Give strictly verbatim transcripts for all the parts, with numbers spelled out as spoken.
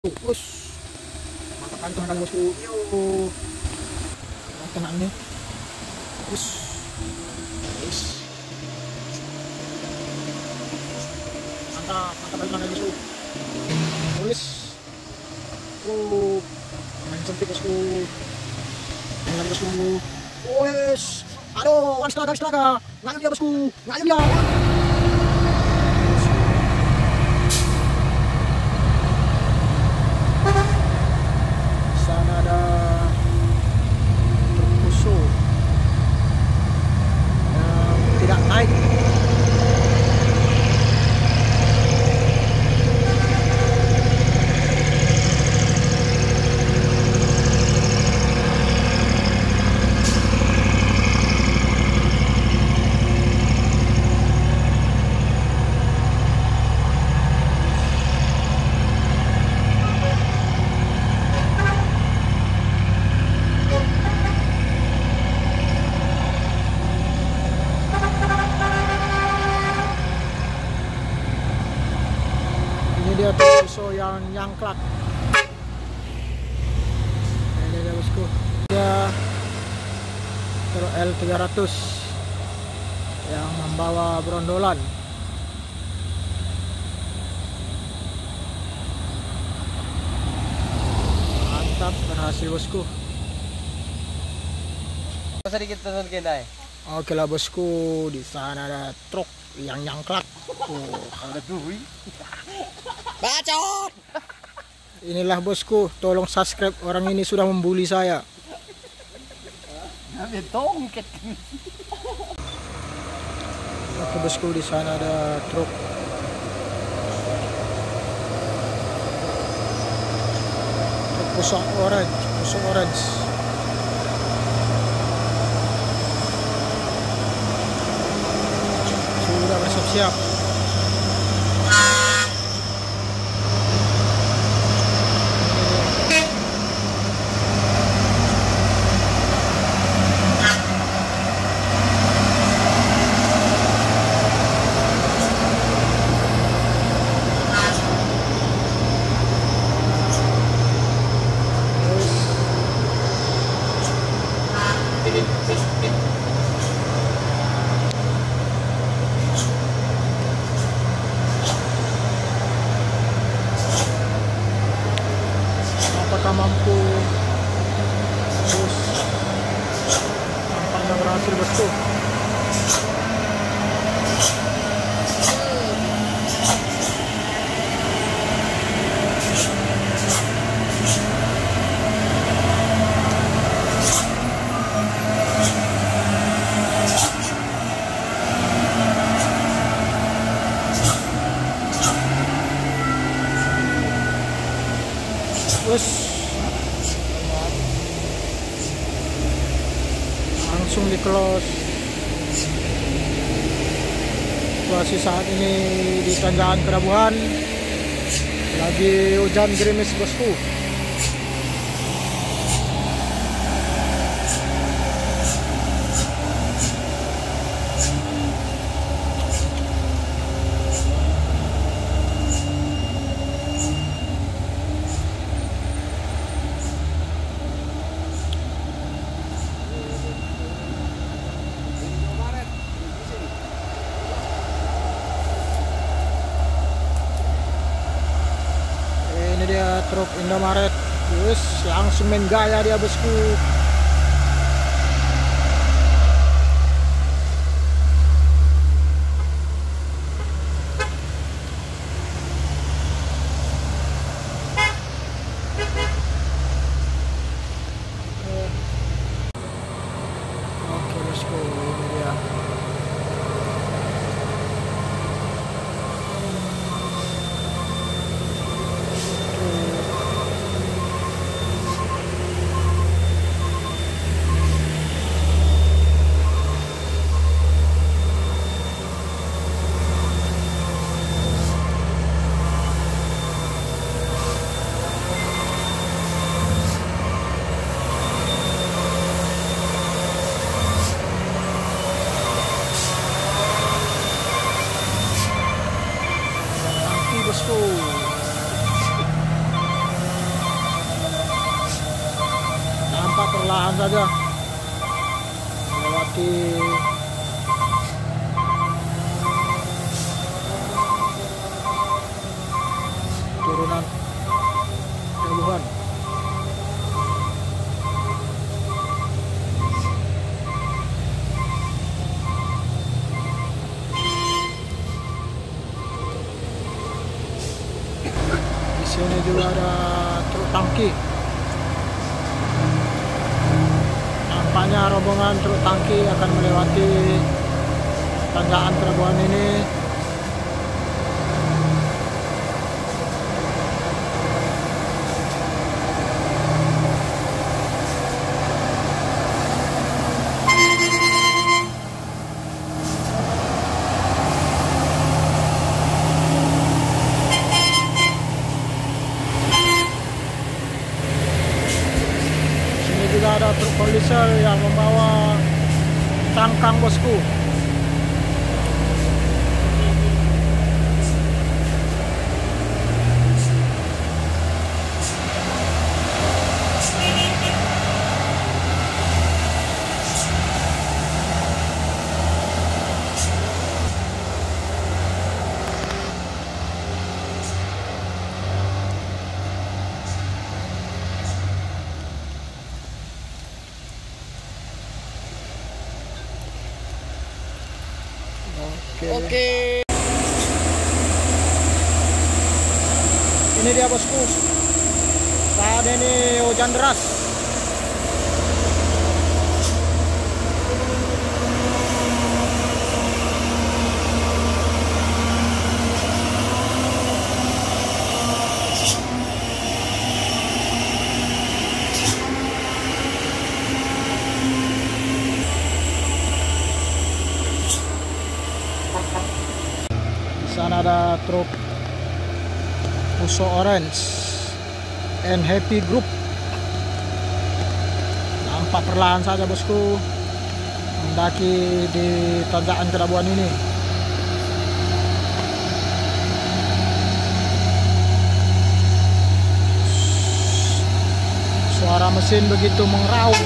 Us, mantap kali teman-teman bosku. Yuk, tenang nih. Us, us, mantap, mantap kali teman-teman bosku. Us, uh, main cantik bosku. Tenang bosku. Us, aduh, astaga, astaga, ngayun dia bosku, ngayun dia. Dia Tucson yang nyangklak. Ini dia bosku. Dia L tiga ratus yang membawa brondolan. Mantap, berhasil bosku. Sedikit turun kita. Oke lah bosku, di sana ada truk yang nyangklak. Oh, ada duit. Bacot. Inilah bosku, tolong subscribe, orang ini sudah membuli saya. Tongket. Oke bosku, di sana ada truk. Truk pusok orange, pusok orange. Sudah bersiap-siap. Apakah mampu terus tampaknya berhasil bosku. Terus langsung di close. Situasi saat ini di Tanjakan Kerabuhan lagi hujan gerimis bosku. Ini dia truk Indomaret, terus langsung main gaya dia bosku. Oke bosku, ini dia. perlahan saja melewati turunan Pelabuhan. Di sini juga ada truk tangki. Nampaknya rombongan truk tangki akan melewati tanjakan Pelabuhan ini. Juga ada truk poliser yang membawa cangkang, bosku. Oke. Oke. Ini dia, bosku. Saat ini hujan deras. Di sana ada truk Fuso Orange and Happy Group. Nampak perlahan saja, bosku, mendaki di tanjakan Pelabuhan ini. Suara mesin begitu mengeraung.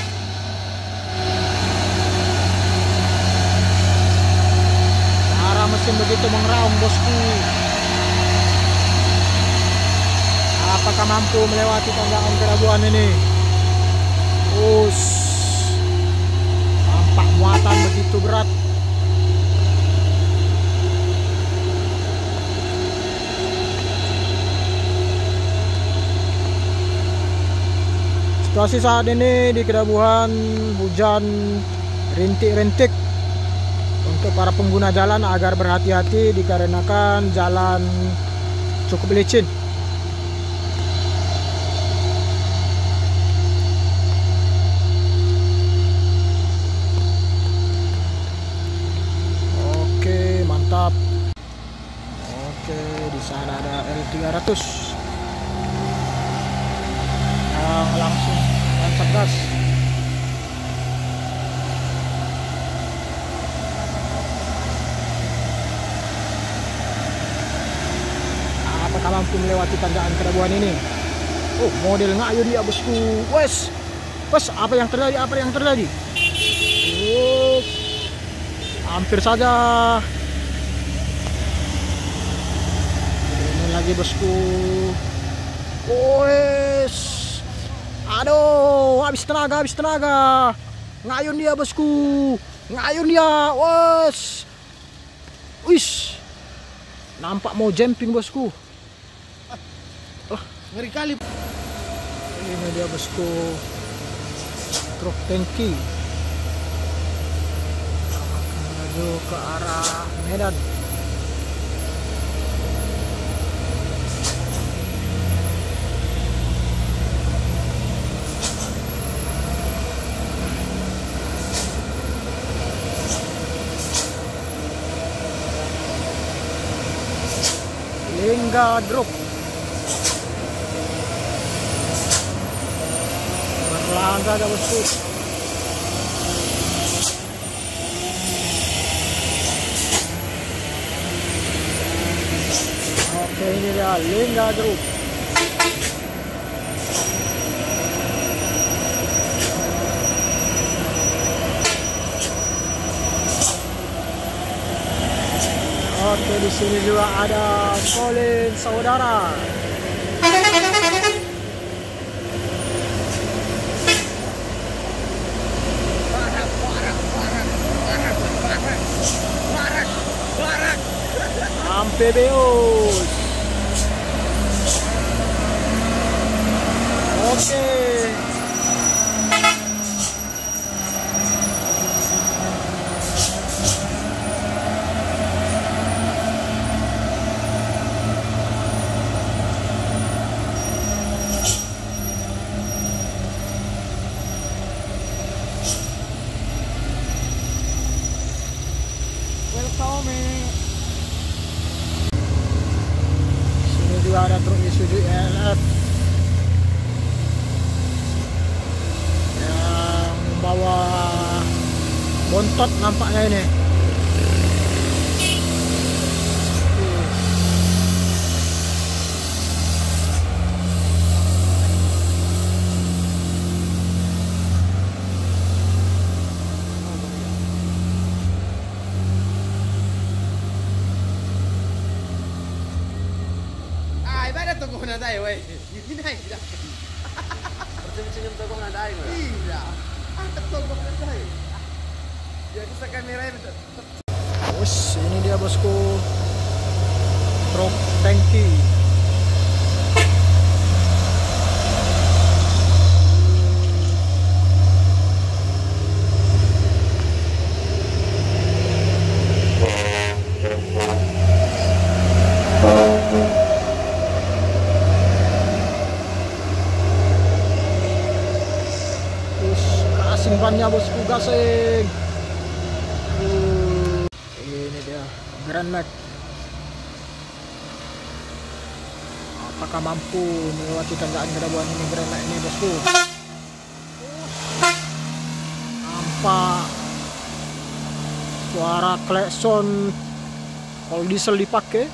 Mesin begitu mengeraung, bosku. Apakah mampu melewati tanjakan Pelabuhan ini? Us, nampak muatan begitu berat. Situasi saat ini di Pelabuhan hujan rintik-rintik. Untuk para pengguna jalan agar berhati-hati dikarenakan jalan cukup licin. Oke, mantap. Oke, di sana ada L tiga ratus yang langsung tancap gas. Apakah mampu melewati tanjakan Pelabuhan ini? Oh, model ngayun dia, bosku. Wes, wes, apa yang terjadi? Apa yang terjadi? Oh, hampir saja. Ini lagi, bosku. Wes, aduh, habis tenaga, habis tenaga. Ngayun dia, bosku. Ngayun dia. Wes, wis, nampak mau jumping, bosku. Oh, ngeri kali. Ini dia, bosku, truk tangki menuju ke arah Medan. Lingga Group. Perlahan saja, bosku. Oke, ini dia Lingga Group. sini juga ada Colin saudara. Amphibious. Oke. Welcome. Sini juga ada truk Isuzu E L F yang membawa bontot nampaknya ini. Tokoh na tayo, wey. Hindi na, hindi na. Percuma-cuma tokoh na tayo, wey. Iya. Ah, tokoh na tayo. Jadi sa kamera itu. Bos, ini dia bosku. Truk tangki. Simpannya bosku, gasing. Uh, ini dia Grand Max. Apakah mampu melewati tanjakan kedabuan ini Grand Max ini bosku? Nampak suara klakson kalau diesel dipakai.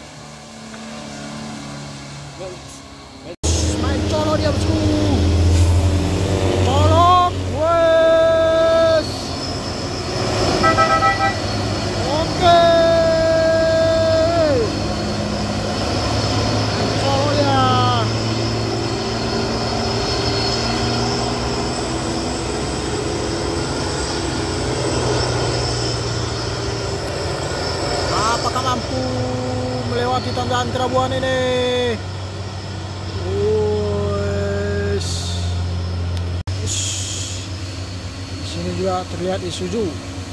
Main colo dia bosku. Apakah mampu melewati tanjakan kerabuan ini? Uish. Uish. Di sini juga terlihat Isuzu.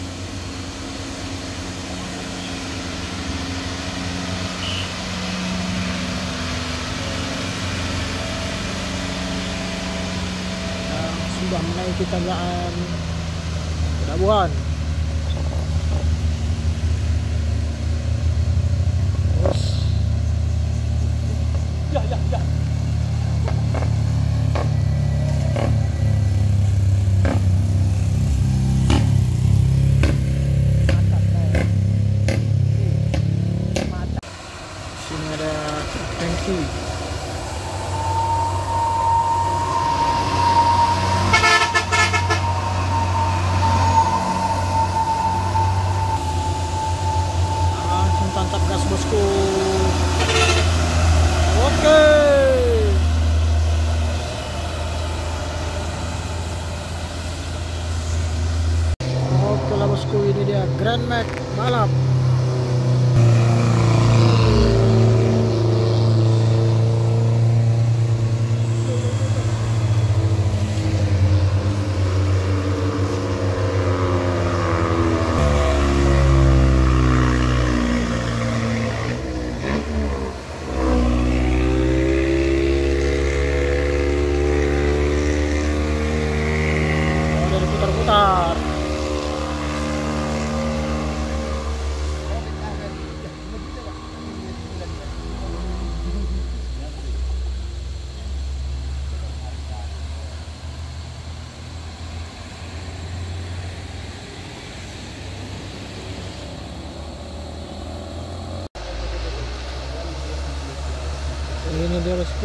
Yang sudah menaiki tanjakan kerabuan. Ya, ya, ya. Sini ada tangki. Langsung tancap gas bosku. Oke. Oke lah bosku, ini dia Grand Max balap. Putar. Ini dia bosku.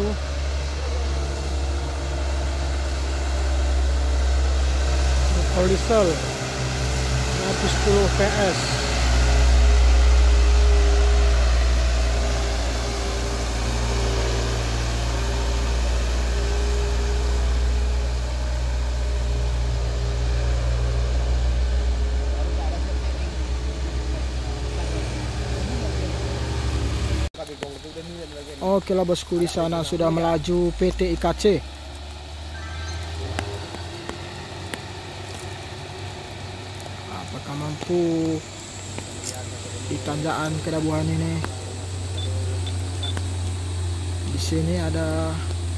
All diesel seratus sepuluh P S. Oke lah bosku, di sana sudah melaju P T I K C. Apakah mampu di tanjakan Kedabuhan ini? Di sini ada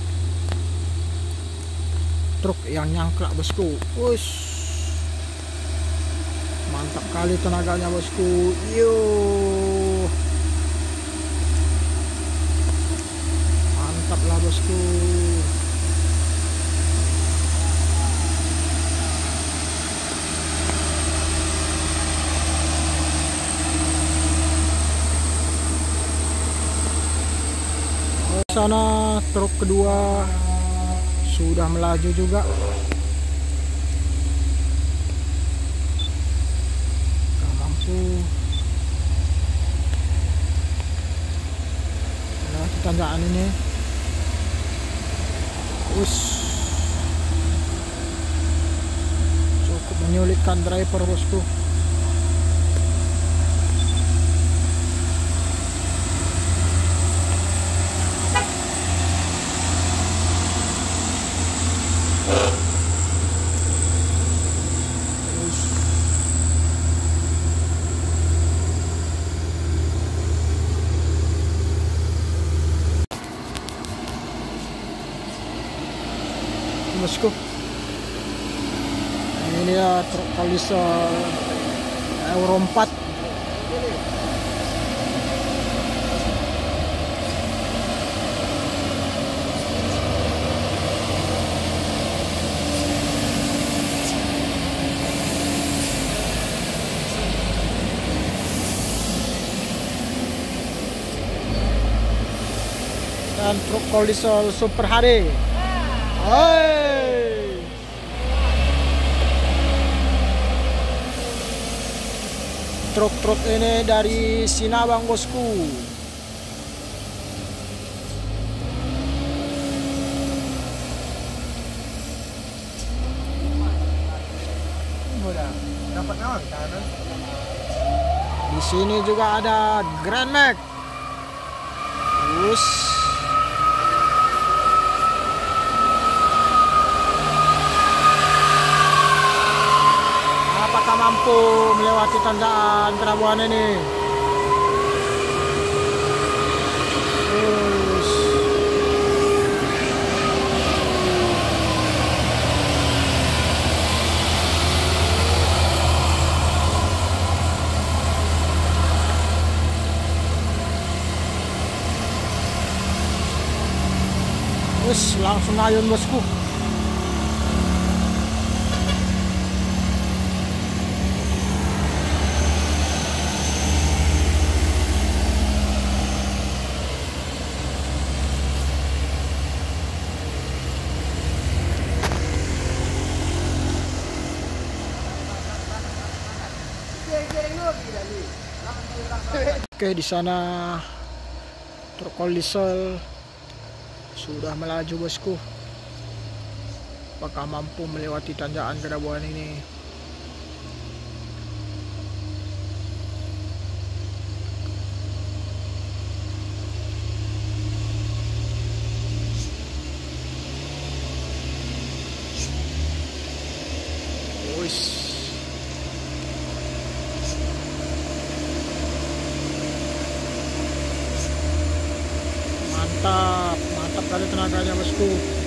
truk yang nyangkrak bosku. Wush, mantap kali tenaganya bosku. Yo, mantap lah bosku. Sana truk kedua sudah melaju juga. Gak mampu melewati tanjakan ini. Us, cukup menyulitkan driver bosku. Bosku, ini ya truk Kolisol Euro empat. Dan truk Kolisol Super H D. Hai, truk-truk ini dari Sinabang bosku. Dapat naon kanan? Di sini juga ada Grand Max. Terus apakah mampu melewati tanjakan Kedabuhan ini? Terus terus langsung ayun bosku. Oke, di sana truk Kolisol sudah melaju bosku. Apakah mampu melewati tanjakan Kedabuhan ini? Wis. Mantap, mantap kali tenaganya bosku.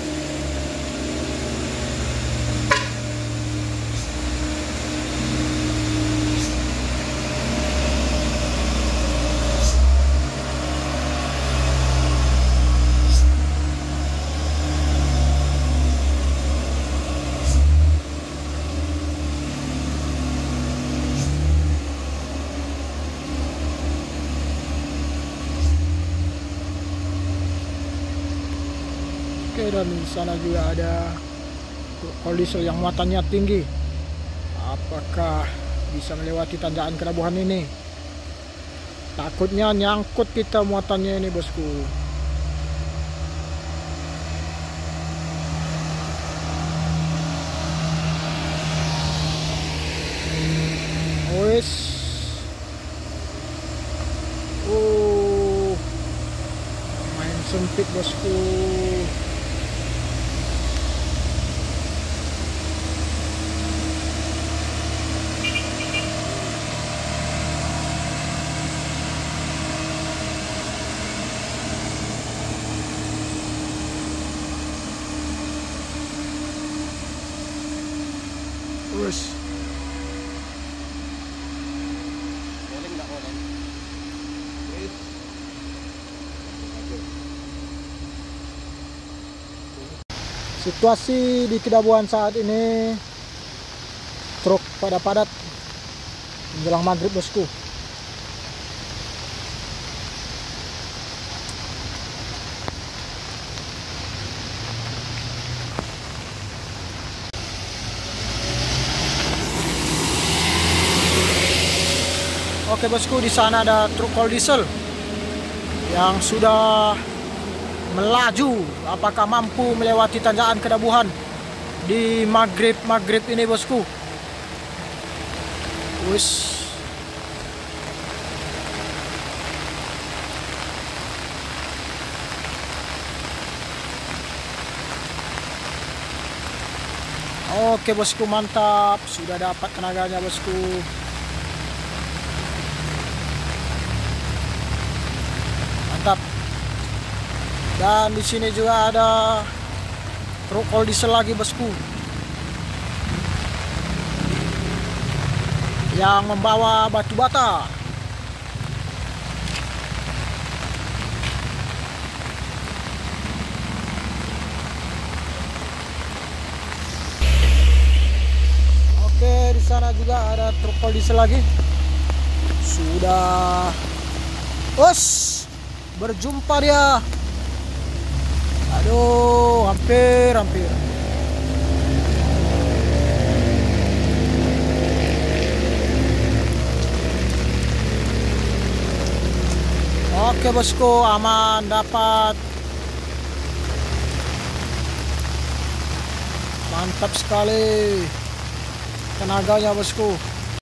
Oke, dan di sana juga ada Kolisol yang muatannya tinggi. Apakah bisa melewati tanjakan Kedabuhan ini? Takutnya nyangkut kita muatannya ini bosku. Wes, oh, main sempit bosku. Terus Boleh nggak boleh? Wis. situasi di Kidabuan saat ini truk pada padat menjelang maghrib bosku. Oke bosku, di sana ada truk kol diesel yang sudah melaju. Apakah mampu melewati tanjakan Kidabuan di maghrib maghrib ini bosku? Wis. Oke bosku, mantap, sudah dapat tenaganya bosku. Mantap. Dan di sini juga ada truk kol diesel lagi bosku yang membawa batu bata. Oke, di sana juga ada truk kol diesel lagi. Sudah, us, berjumpa dia. Aduh, hampir, hampir. Oke bosku, aman, dapat. Mantap sekali tenaganya bosku.